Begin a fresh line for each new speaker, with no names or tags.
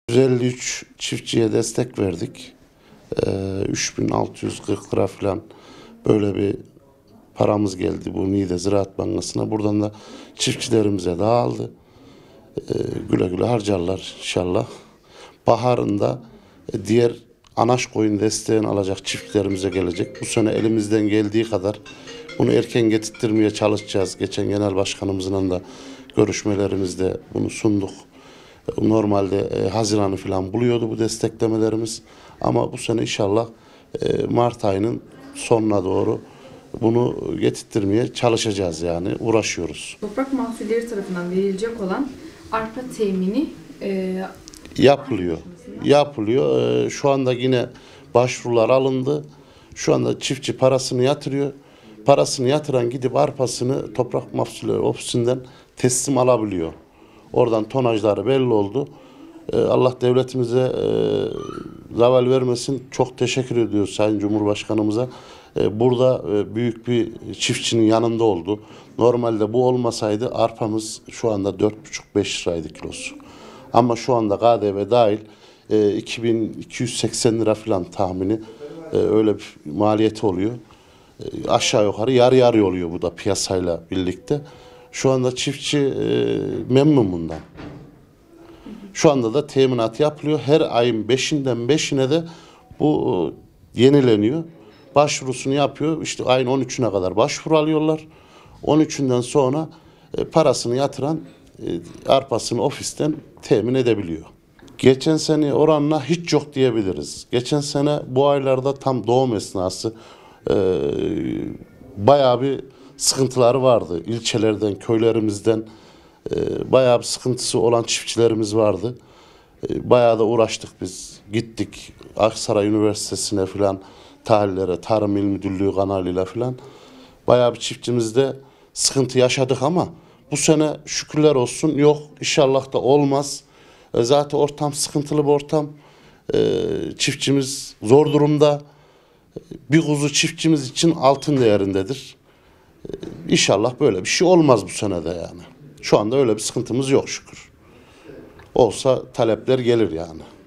153 çiftçiye destek verdik. 3640 lira falan böyle bir paramız geldi bu Niğde Ziraat Bankası'na. Buradan da çiftçilerimize dağıldı. Güle güle harcarlar inşallah. Baharında diğer anaç koyun desteğini alacak çiftçilerimize gelecek. Bu sene elimizden geldiği kadar bunu erken getirtmeye çalışacağız. Geçen genel başkanımızla da görüşmelerimizde bunu sunduk. Normalde Haziran'ı falan buluyordu bu desteklemelerimiz. Ama bu sene inşallah Mart ayının sonuna doğru bunu getirtmeye çalışacağız, yani uğraşıyoruz.
Toprak Mahsulleri tarafından verilecek olan arpa temini
yapılıyor. Şu anda yine başvurular alındı. Şu anda çiftçi parasını yatırıyor. Parasını yatıran gidip arpasını Toprak Mahsulleri ofisinden teslim alabiliyor. Oradan tonajları belli oldu. Allah devletimize zaval vermesin. Çok teşekkür ediyoruz Sayın Cumhurbaşkanımıza. Burada büyük bir çiftçinin yanında oldu. Normalde bu olmasaydı arpamız şu anda 4,5-5 liraydı kilosu. Ama şu anda KDV dahil 2280 lira falan tahmini öyle bir maliyeti oluyor. Aşağı yukarı yarı yarı oluyor bu da piyasayla birlikte. Şu anda çiftçi memnun bundan. Şu anda da teminat yapılıyor. Her ayın 5'inden 5'ine de bu yenileniyor. Başvurusunu yapıyor. İşte ayın 13'üne kadar başvuru alıyorlar. 13'ünden sonra parasını yatıran arpasını ofisten temin edebiliyor. Geçen sene oranla hiç yok diyebiliriz. Geçen sene bu aylarda tam doğum esnası bayağı bir sıkıntıları vardı. İlçelerden, köylerimizden bayağı bir sıkıntısı olan çiftçilerimiz vardı. Bayağı da uğraştık biz. Gittik Aksaray Üniversitesi'ne falan, tahlillere, Tarım İl Müdürlüğü kanalıyla falan. Bayağı bir çiftçimizde sıkıntı yaşadık ama bu sene şükürler olsun yok. İnşallah da olmaz. Zaten ortam sıkıntılı bir ortam. Çiftçimiz zor durumda. Bir kuzu çiftçimiz için altın değerindedir. İnşallah böyle bir şey olmaz bu senede yani. Şu anda öyle bir sıkıntımız yok şükür. Olsa talepler gelir yani.